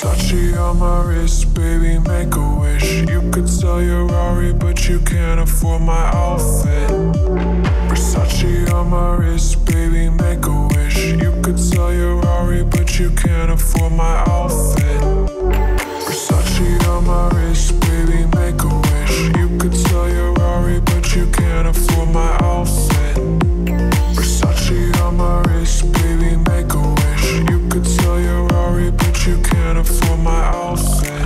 Versace on my wrist, baby, make a wish. You could sell your Rari, but you can't afford my outfit. Versace on my wrist, baby, make a wish. You could sell your Rari, but you can't afford my outfit. Versace on my wrist, baby, make a wish. You could sell your Rari, but you can't afford my outfit. Versace on my wrist, baby, make a wish. You could sell your Rari, but you can't afford my outfit.